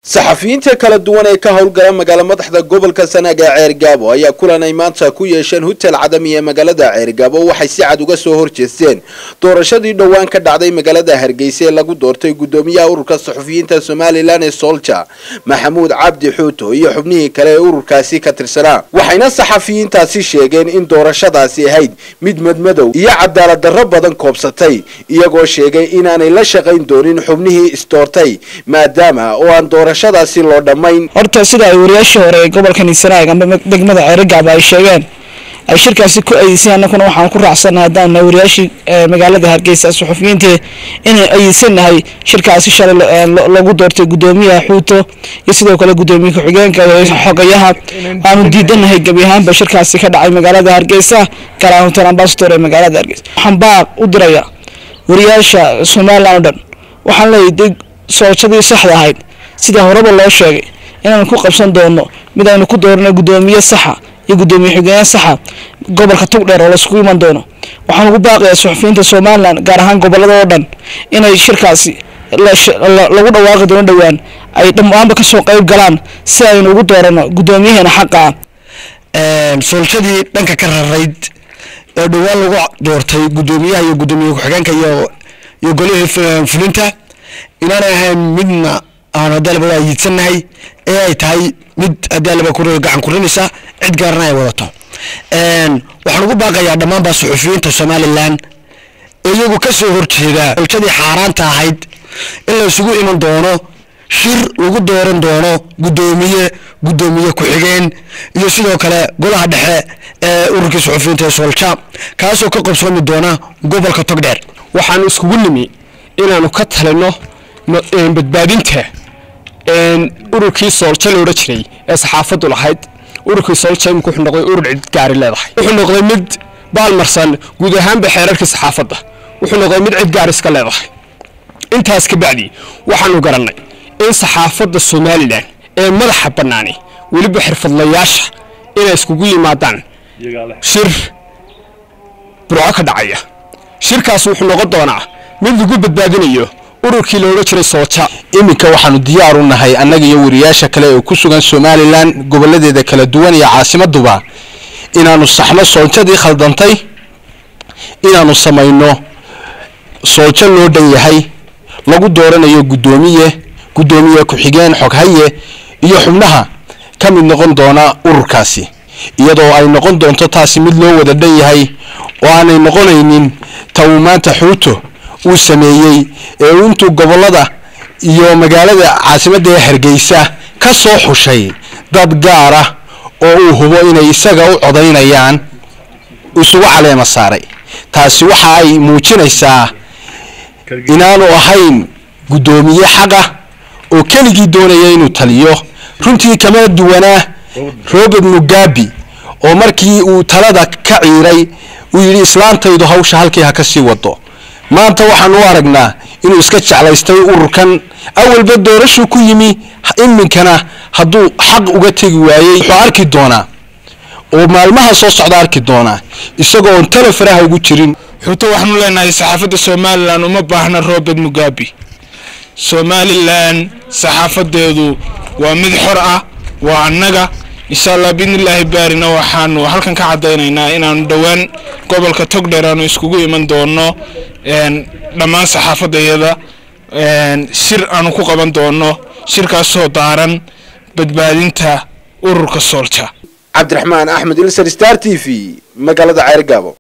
saxafiyiinta kala duwan ee ka howlgala magaalada madaxda gobolka Sanaag ee Ceergaabo ayaa kulan ay maanta ku yeesheen hotel Cadami ee magaalada Ceergaabo waxay si cad uga soo horjeesteen doorashadii dhawaan ka dhacday magaalada Hargeysa ee lagu doortay gudoomiyaha ururka saxafiyiinta Somaliland ee Solja Maxamuud Cabdi Xuuto iyo xubnihii kale ee ururkaasi ka tirsanaa waxayna saxafiyiintaasi sheegeen in doorashadaasi ahayd mid madmadow iyo cadaalad darro badan koobsatay iyagoo sheegay inaanay la shaqayn doonin xubnihii isdoortay maadaama oo aan doorashadaasi loo dhamayn horta sida ay wariyaasha hore gobolka Sanaag ama degmada Ceergaabo ay sheegeen ay shirkaasi ku aysan annaguna waxaan ku raacsanahay hadaan wariyaashii magaalada Hargeysa saxafiyiinta inay aysanahay shirkaasi shalay lagu doortay gudoomiyaha Xuuto iyo sidoo kale gudoomiyaha xigeenka xogayaha aanu diidanahay gabi ahaanba shirkaasi ka dhacay magaalada Hargeysa kalaantan ambassador ee magaalada Hargeysa waxaan baa u diraya wariyaasha Somaliland waxaan leeyahay soocadii saxda ahayd sida horeba loo sheegay inaan ku qabsan doono mid aynu ku doorno gudoomiye saxa iyo gudoomiye xigeen saxa gobolka Togdheer oo la isku iman doono waxaan ugu baaqayaa saxafiyiinta Somaliland gaar ahaan gobolada oo dhan inay shirkaasi lagu dhawaaqi doono dhawaan ay dhammaanba ka soo qayb galaan si aynu ugu doorano gudoomiyaheena xaqa Soolshadii dhanka ka rarayd ee dhawaan lagu doortay gudoomiyaha iyo gudoomiye xigeenka iyo golaha fulinta inaan ahayn midna aan dalba waayidsannahay ee ay tahay mid dalba ku gacan ku rinaysa cid gaarna ay wadato waxaan ugu baaqayaa dhammaan saxafiyiinta Somaliland iyagu ka soo horjeeda ulshadii xaaraanta ahayd in la isugu iman doono shir lagu dooran doono gudoomiye ku xigeen iyo sidoo kale golaha dhexe ee ururka saxafiyiinta Solja kaasoo ka qabsoon doona gobolka Togdheer waxaan iskugu nimi inaanu ka talino badbaadinta ururkii Solja loo jiray ee saxaafadu lahayd ururkii Solja wuxuu noqday urur cid gaar leedahay wuxuu noqday mid baalmarsan guud ahaan xeerarka saxaafada wuxuu noqday mid cid gaar iska leedahay intaas ka bacdi waxaanu garanay in saxaafada Somaliland ee madaxa banaani waliba xirfadlayaasha inay iskugu yimaadaan shir burco ka dhacaya shirkaas wuxuu noqon doonaa mid lagu badbaadinayo ururkii loo jiray Solja iminka waxaanu diyaar u nahay annaga iyo wariyaasha kale ee ku sugan Somaliland goboladeeda kala duwan iyo caasimaduba inaanu saxno Soljadii khaldantay inaanu sameeyno Solja loo dhan yahay lagu dooranayo gudoomiye ku xigeen xoghaye iyo xubnaha ka mid noqon doona ururkaasi iyadoo ay noqon doonto taasi mid loo wada dhan yahay oo aanay noqonaynin tawmaanta Xuuto uu sameeyay ee intuu gobolada iyo magaalada caasimadda Hargeysa ka soo xushay dad gaar ah oo uu hubo inay isaga u codeynayaan isugu caleema saaray taasi waxa ay muujinaysaa inaanu ahayn gudoomiye xaqa oo keligii doonaya inuu taliyo runtii kama duwanaa Robert Mugabe oo markii uu talada ka ciiray uu yiri islaantaydu hawsha halkii ha ka sii wado maanta waxaan u aragnaa inuu iska jeclaystay ururkan awalba doorasho ku yimi iminkana hadduu xaq uga tagi waayay wuxuu arki doonaa oo maalmaha soo socda arki doonaa isagoo on telefaraha ugu jirin Xuuto waxaanu leenahay saxaafadda Somaliland uma baahna Robert Mugabe Somaliland saxaafadeedu waa mid xor ah waa annaga insha Allah biidnillaahi baarina waxaanu halkan ka cadeynaynaa inaanu dhawaan gobolka Togdheer aanu iskugu iman doono dhammaan saxaafadayada shir aanu ku qaban doono shirkaas oo daaran badbaadinta ururka Solja Cabdiraxmaan Axmed Ilsar Star TV magaalada Ceergaabo